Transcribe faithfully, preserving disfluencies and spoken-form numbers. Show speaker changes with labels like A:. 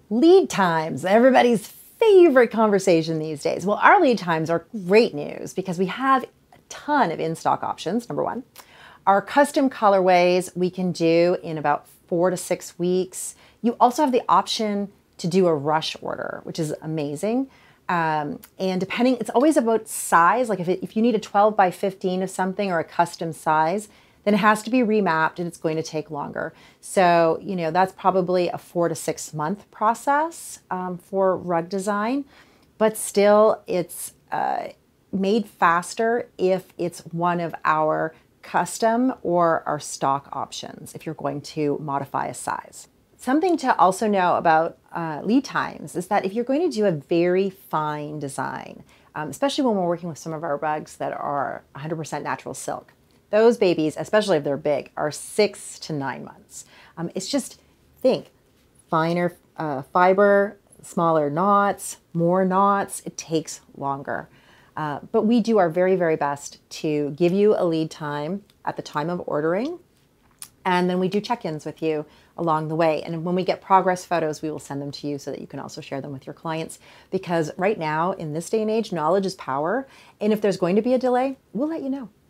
A: Lead times, everybody's favorite conversation these days. Well, our lead times are great news because we have a ton of in-stock options, number one. Our custom colorways we can do in about four to six weeks. You also have the option to do a rush order, which is amazing. Um, and depending, it's always about size. Like if, it, if you need a twelve by fifteen of something or a custom size, then it has to be remapped and it's going to take longer. So, you know, that's probably a four to six month process um, for rug design, but still it's uh, made faster if it's one of our custom or our stock options if you're going to modify a size. Something to also know about uh, lead times is that if you're going to do a very fine design, um, especially when we're working with some of our rugs that are one hundred percent natural silk, those babies, especially if they're big, are six to nine months. Um, it's just, think, finer uh, fiber, smaller knots, more knots, it takes longer. Uh, but we do our very, very best to give you a lead time at the time of ordering. And then we do check-ins with you along the way. And when we get progress photos, we will send them to you so that you can also share them with your clients. Because right now, in this day and age, knowledge is power. And if there's going to be a delay, we'll let you know.